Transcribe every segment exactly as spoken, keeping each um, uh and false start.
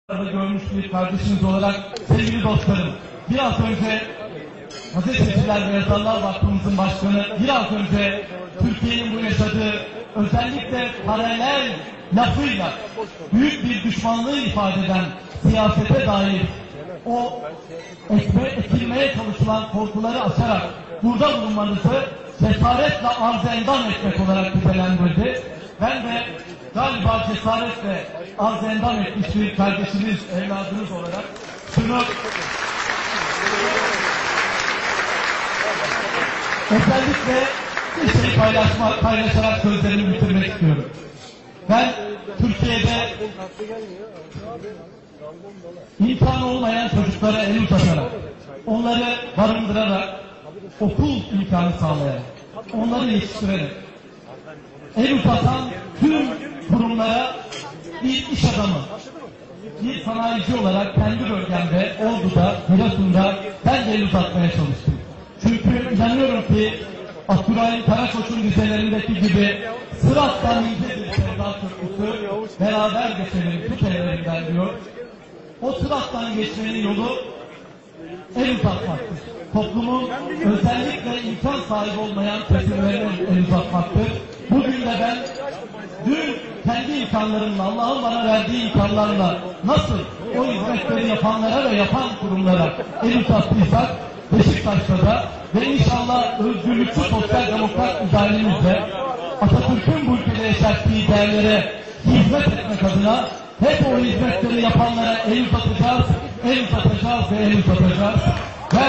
Görmüş bir kardeşiniz olarak sevgili dostlarım, biraz önce Gazeteciler ve Yazarlar Vakfımızın başkanı biraz önce Türkiye'nin bu yaşadığı özellikle paralel lafıyla büyük bir düşmanlığı ifade eden siyasete dair o ekme, ekilmeye çalışılan korkuları açarak burada bulunmanızı cesaretle arz-endam etmek olarak nitelendirdi. Ben de galiba cesaretle arz-endam etmiş bir kardeşiniz, evladınız olarak şunu özellikle bir şey paylaşmak, paylaşarak sözlerimi bitirmek istiyorum. Ben Türkiye'de imkanı olmayan çocuklara el uzatarak, onları barındırarak, okul imkanı sağlayarak, onları yetiştirerek, el uzatan tüm kurumlara bir iş adamı, bir sanayici olarak kendi bölgemde, Ordu'da, Giresun'da ben de el uzatmaya çalıştım. Çünkü inanıyorum ki Abdurrahim Karakoç'un dizelerindeki gibi sırattan ince bir sevda köprüsü beraber geçelim tut ellerinden diyor. O sırattan geçmenin yolu el uzatmaktır. Toplumun özellikle imkan sahibi olmayan kesimlerine el uzatmaktır. Bugün de ben dün kendi imkanlarımla, Allah'ın bana verdiği imkanlarla nasıl o hizmetleri yapanlara ve yapan kurumlara el uzattıysak Beşiktaş'ta da ve inşallah özgürlükçü sosyal demokrat mücadelemizle Atatürk'ün bu ülkede yaşattığı değerlere hizmet etmek adına hep o hizmetleri yapanlara el uzatacağız, el uzatacağız ve el uzatacağız. Ben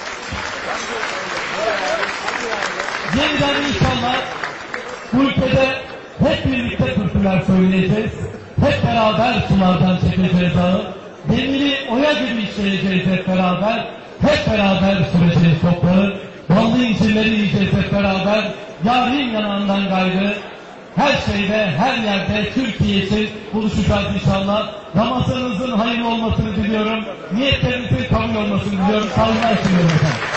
yeniden inşallah bu ülkede hep birlikte türküler söyleyeceğiz, hep beraber sulardan çekeceğiz ağı, demiri oya gibi işleyeceğiz hep beraber, hep beraber süreceğiz toprağı, ballı incirleri yiyeceğiz hep beraber, yarın yanağından gayrı, her şeyde, her yerde Türkiye için buluşacağız inşallah. Ramazanınızın hayırlı olmasını diliyorum, niyetlerinizin kabul olmasını diliyorum. Sağlıklar sunuyorum efendim.